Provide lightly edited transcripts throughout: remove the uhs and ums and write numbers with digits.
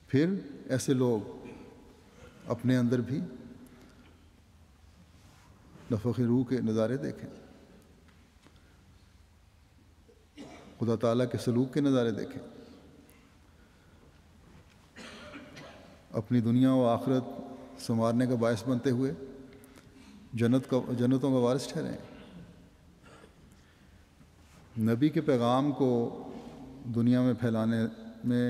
پھر ایسے لوگ اپنے اندر بھی نفخ روح کے نظارے دیکھیں، خدا تعالیٰ کے سلوک کے نظارے دیکھیں، اپنی دنیا و آخرت سنوارنے کا باعث بنتے ہوئے جنتوں کا وارث ٹھہریں۔ نبی کے پیغام کو دنیا میں پھیلانے میں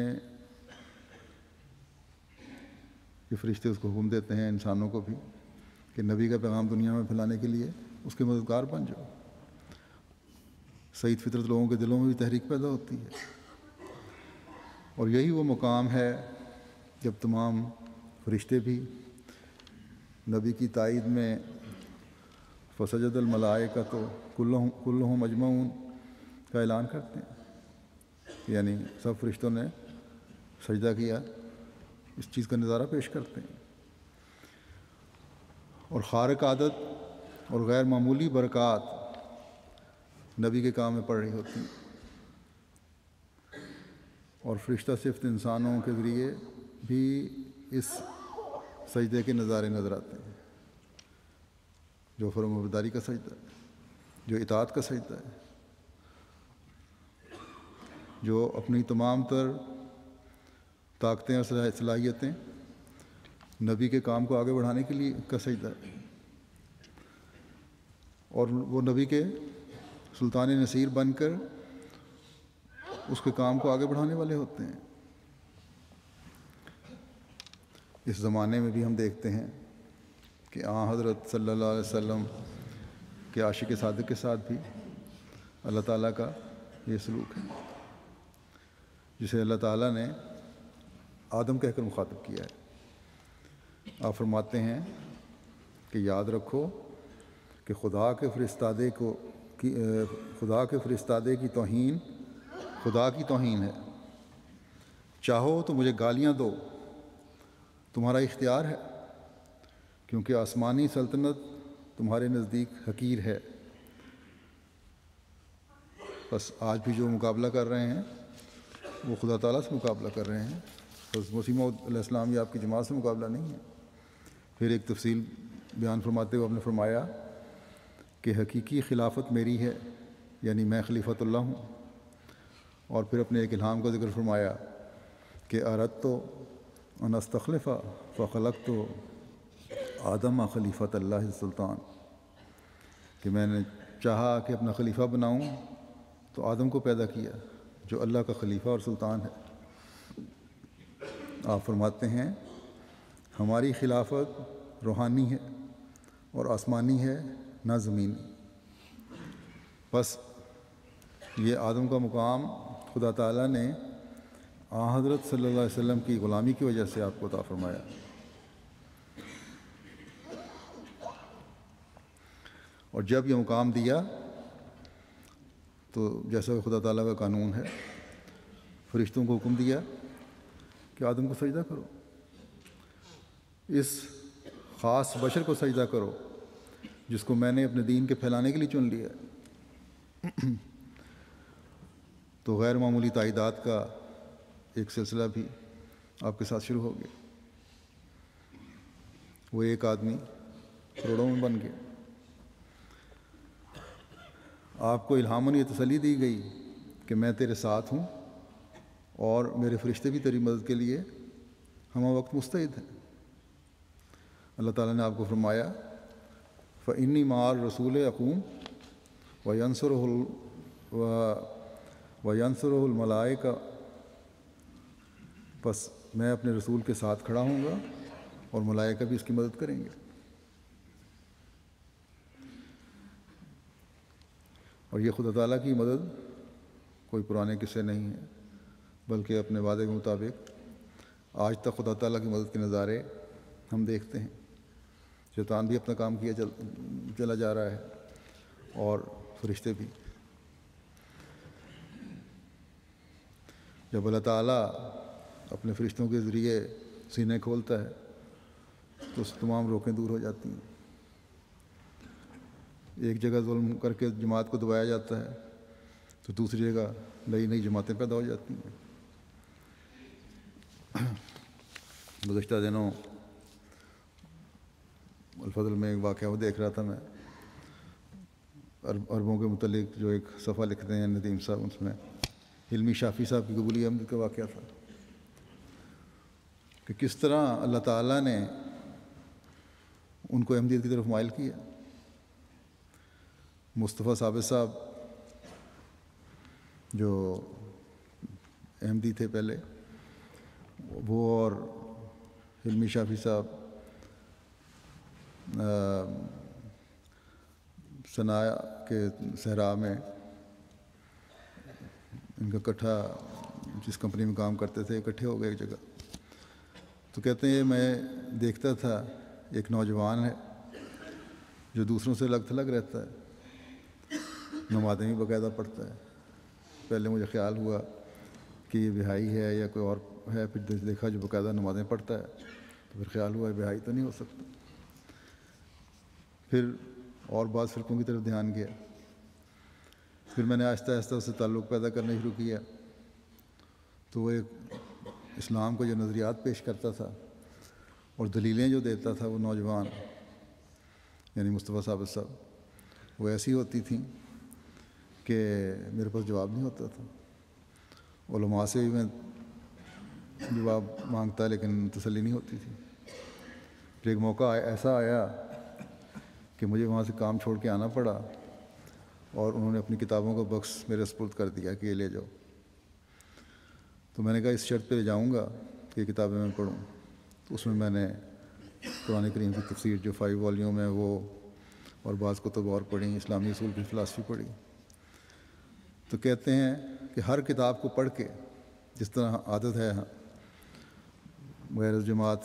یہ فرشتے اس کو حکم دیتے ہیں انسانوں کو بھی کہ نبی کا پیغام دنیا میں پھیلانے کے لیے اس کے مددگار بن جاؤ۔ سعید فطرت لوگوں کے دلوں میں بھی تحریک پیدا ہوتی ہے، اور یہی وہ مقام ہے جب تمام فرشتے بھی نبی کی تائید میں فسجد الملائکۃ کلہم اجمعون کا اعلان کرتے ہیں، یعنی سب فرشتوں نے سجدہ کیا، اس چیز کا نظارہ پیش کرتے ہیں۔ اور خارق عادت اور غیر معمولی برکات نبی کے کام میں پڑ رہی ہوتی ہیں، اور فرشتہ صفت انسانوں کے ذریعے بھی اس سجدے کے نظارے نظر آتے ہیں، جو فرمانبرداری کا سجدہ ہے، جو اطاعت کا سجدہ ہے، جو اپنی تمام تر طاقتیں اور صلاحیتیں نبی کے کام کو آگے بڑھانے کے لیے کا سجدہ ہے، اور وہ نبی کے سلطان نصیر بن کر اس کے کام کو آگے بڑھانے والے ہوتے ہیں۔ اس زمانے میں بھی ہم دیکھتے ہیں کہ حضرت صلی اللہ علیہ وسلم کے عاشق صادق کے ساتھ بھی اللہ تعالیٰ کا یہ سلوک ہے، جسے اللہ تعالیٰ نے آدم کہہ کر مخاطب کیا ہے۔ آپ فرماتے ہیں کہ یاد رکھو کہ خدا کے فرستادے کی توہین خدا کی توہین ہے، چاہو تو مجھے گالیاں دو، تمہارا اختیار ہے، کیونکہ آسمانی سلطنت تمہارے نزدیک حقیر ہے۔ بس آج بھی جو مقابلہ کر رہے ہیں وہ خدا تعالیٰ سے مقابلہ کر رہے ہیں، بس مسیح موعود علیہ السلام یا آپ کی جماعت سے مقابلہ نہیں ہے۔ پھر ایک تفصیل بیان فرماتے ہوئے آپ نے فرمایا کہ حقیقی خلافت میری ہے، یعنی میں خلیفۃ اللہ ہوں، اور پھر اپنے ایک الہام کا ذکر فرمایا کہ اردت ان استخلف فخلقت آدم خلیفۃ اللہ سلطان، کہ میں نے چاہا کہ اپنا خلیفہ بناؤں تو آدم کو پیدا کیا جو اللہ کا خلیفہ اور سلطان ہے۔ آپ فرماتے ہیں ہماری خلافت روحانی ہے اور آسمانی ہے نہ زمینی۔ بس یہ آدم کا مقام خدا تعالیٰ نے حضرت صلی اللہ علیہ وسلم کی غلامی کی وجہ سے آپ کو عطا فرمایا۔ اور جب یہ مقام دیا تو جیسا کہ خدا تعالیٰ کا قانون ہے، فرشتوں کو حکم دیا کہ آدم کو سجدہ کرو، اس خاص بشر کو سجدہ کرو جس کو میں نے اپنے دین کے پھیلانے کے لیے چن لیا۔ تو غیر معمولی تائیدات کا ایک سلسلہ بھی آپ کے ساتھ شروع ہو گیا۔ وہ ایک آدمی کروڑوں میں بن گیا۔ آپ کو الہاماً یہ تسلی دی گئی کہ میں تیرے ساتھ ہوں اور میرے فرشتے بھی تیری مدد کے لیے ہمہ وقت مستعد ہیں۔ اللہ تعالیٰ نے آپ کو فرمایا فَإِنِّي مَعَ الرَّسُولِ أَقُومُ وَيَنصُرُهُ الْمَلَائِكَةُ، بس میں اپنے رسول کے ساتھ کھڑا ہوں گا اور ملائکہ بھی اس کی مدد کریں گے۔ اور یہ خدا تعالیٰ کی مدد کوئی پرانے قصے نہیں ہیں، بلکہ اپنے وعدے کے مطابق آج تک خدا تعالیٰ کی مدد کے نظارے ہم دیکھتے ہیں۔ شیطان بھی اپنا کام کیا چلا جا رہا ہے اور فرشتے بھی۔ جب اللہ تعالیٰ اپنے فرشتوں کے ذریعے سینے کھولتا ہے تو اس تمام روکیں دور ہو جاتی ہیں۔ ایک جگہ ظلم کر کے جماعت کو دبایا جاتا ہے تو دوسری جگہ نئی نئی جماعتیں پیدا ہو جاتی ہیں۔ گزشتہ دنوں الفضل میں ایک واقعہ وہ دیکھ رہا تھا میں، عربوں کے متعلق جو ایک صفحہ لکھتے ہیں ندیم صاحب، اس میں علمی شافی صاحب کی قبولی احمد کا واقعہ تھا کہ کس طرح اللہ تعالیٰ نے ان کو احمدیت کی طرف مائل کیا۔ مصطفیٰ ثابت صاحب جو احمدی تھے پہلے، وہ اور علمی شافی صاحب صناء کے صحرا میں ان کا اکٹھا جس کمپنی میں کام کرتے تھے اکٹھے ہو گئے ایک جگہ، تو کہتے ہیں میں دیکھتا تھا ایک نوجوان ہے جو دوسروں سے الگ تھلگ رہتا ہے، نمازیں بھی باقاعدہ پڑھتا ہے۔ پہلے مجھے خیال ہوا کہ یہ بہائی ہے یا کوئی اور ہے، پھر دیکھا جو باقاعدہ نمازیں پڑھتا ہے تو پھر خیال ہوا بہائی تو نہیں ہو سکتا۔ پھر اور بعض فرقوں کی طرف دھیان گیا، پھر میں نے آہستہ آہستہ اس سے تعلق پیدا کرنا شروع کیا، تو وہ ایک اسلام کو جو نظریات پیش کرتا تھا اور دلیلیں جو دیتا تھا وہ نوجوان یعنی مصطفیٰ ثابت صاحب، وہ ایسی ہوتی تھیں کہ میرے پاس جواب نہیں ہوتا تھا۔ علماء سے بھی میں جواب مانگتا لیکن تسلی نہیں ہوتی تھی۔ پھر ایک موقع ایسا آیا کہ مجھے وہاں سے کام چھوڑ کے آنا پڑا اور انہوں نے اپنی کتابوں کا بکس میرے سپرد کر دیا کہ یہ لے جاؤ۔ تو میں نے کہا اس شرط پہ لے جاؤں گا کہ یہ کتابیں میں پڑھوں۔ تو اس میں نے قرآن کریم کی تفسیر جو 5 والیوم ہے وہ اور بعض کتب اور پڑھی، اسلامی اصول کی فلاسفی پڑھی۔ تو کہتے ہیں کہ ہر کتاب کو پڑھ کے جس طرح عادت ہے غیر جماعت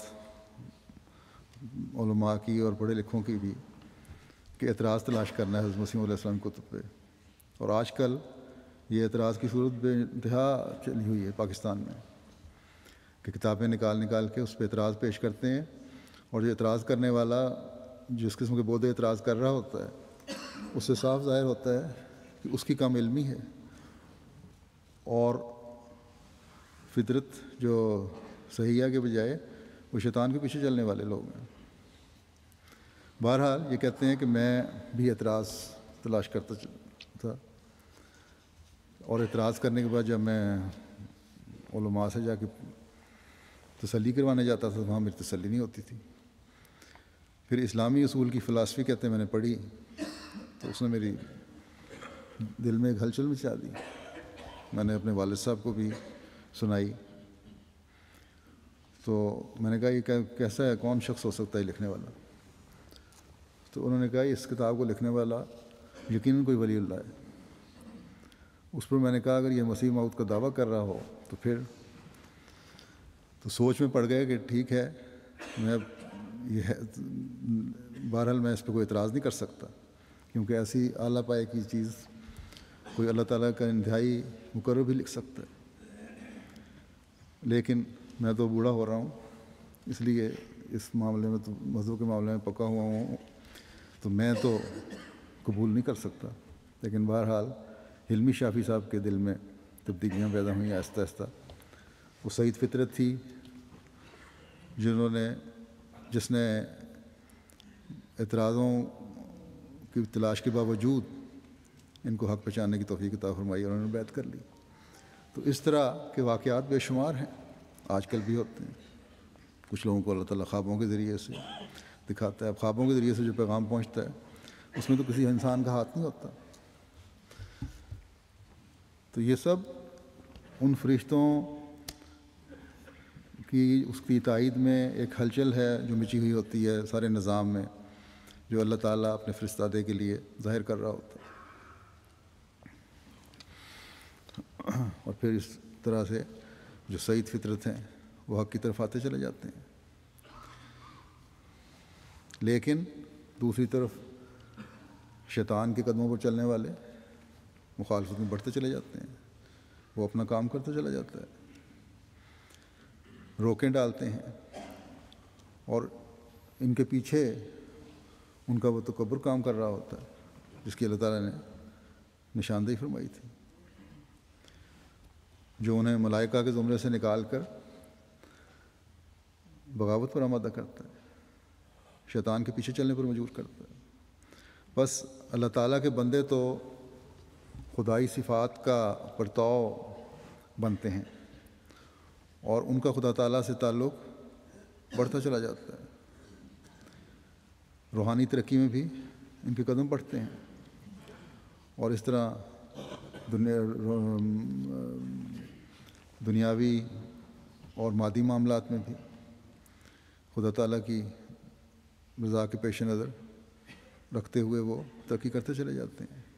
علماء کی اور پڑھے لکھوں کی بھی کہ اعتراض تلاش کرنا ہے حضرت مسیح علیہ السلام کی کتب پہ، اور آج کل یہ اعتراض کی صورت بے انتہا چلی ہوئی ہے پاکستان میں کہ کتابیں نکال کے اس پہ اعتراض پیش کرتے ہیں، اور جو اعتراض کرنے والا جس قسم کے بودے اعتراض کر رہا ہوتا ہے اس سے صاف ظاہر ہوتا ہے کہ اس کی کم علمی ہے اور فطرت جو صحیحہ کے بجائے وہ شیطان کے پیچھے چلنے والے لوگ ہیں۔ بہرحال یہ کہتے ہیں کہ میں بھی اعتراض تلاش کرتا تھا، اور اعتراض کرنے کے بعد جب میں علماء سے جا کے تسلی کروانے جاتا تھا وہاں میری تسلی نہیں ہوتی تھی۔ پھر اسلامی اصول کی فلاسفی کہتے ہیں میں نے پڑھی تو اس نے میری دل میں ایک ہلچل مچا دی۔ میں نے اپنے والد صاحب کو بھی سنائی، تو میں نے کہا یہ کیسا ہے، کون شخص ہو سکتا ہے لکھنے والا؟ تو انہوں نے کہا اس کتاب کو لکھنے والا یقیناً کوئی ولی اللہ ہے۔ اس پر میں نے کہا اگر یہ مسیح موعود کا دعویٰ کر رہا ہو تو پھر تو سوچ میں پڑ گئے کہ ٹھیک ہے، میں بہرحال میں اس پہ کوئی اعتراض نہیں کر سکتا، کیونکہ ایسی اعلیٰ پائے کی چیز کوئی اللہ تعالیٰ کا انتہائی مقرر بھی لکھ سکتا ہے۔ لیکن میں تو بوڑھا ہو رہا ہوں، اس لیے اس معاملے میں تو مذہب کے معاملے میں پکا ہوا ہوں، تو میں تو قبول نہیں کر سکتا۔ لیکن بہرحال علمی شافی صاحب کے دل میں تبدیلیاں پیدا ہوئیں آہستہ آہستہ۔ وہ سعید فطرت تھی جس نے اعتراضوں کی تلاش کے باوجود ان کو حق پہچاننے کی توفیق عطا فرمائی اور انہوں نے بیعت کر لی۔ تو اس طرح کے واقعات بے شمار ہیں، آج کل بھی ہوتے ہیں۔ کچھ لوگوں کو اللہ تعالیٰ خوابوں کے ذریعے سے دکھاتا ہے۔ اب خوابوں کے ذریعے سے جو پیغام پہنچتا ہے اس میں تو کسی انسان کا ہاتھ نہیں ہوتا۔ تو یہ سب ان فرشتوں کی اس کی تائید میں ایک ہلچل ہے جو مچی ہوئی ہوتی ہے سارے نظام میں، جو اللہ تعالیٰ اپنے فرستادے کے لیے ظاہر کر رہا ہوتا ہے۔ اور پھر اس طرح سے جو سعید فطرت ہیں وہ حق کی طرف آتے چلے جاتے ہیں۔ لیکن دوسری طرف شیطان کے قدموں پر چلنے والے مخالفت میں بڑھتے چلے جاتے ہیں، وہ اپنا کام کرتا چلا جاتا ہے، روکیں ڈالتے ہیں، اور ان کے پیچھے ان کا وہ تکبر کام کر رہا ہوتا ہے جس کی اللہ تعالیٰ نے نشاندہی فرمائی تھی، جو انہیں ملائکہ کے زمرے سے نکال کر بغاوت پر آمادہ کرتا ہے، شیطان کے پیچھے چلنے پر مجبور کرتا ہے۔ بس اللہ تعالیٰ کے بندے تو خدائی صفات کا پرتاؤ بنتے ہیں اور ان کا خدا تعالیٰ سے تعلق بڑھتا چلا جاتا ہے، روحانی ترقی میں بھی ان کے قدم بڑھتے ہیں، اور اس طرح دنیاوی اور مادی معاملات میں بھی خدا تعالیٰ کی رضا کے پیش نظر رکھتے ہوئے وہ ترقی کرتے چلے جاتے ہیں۔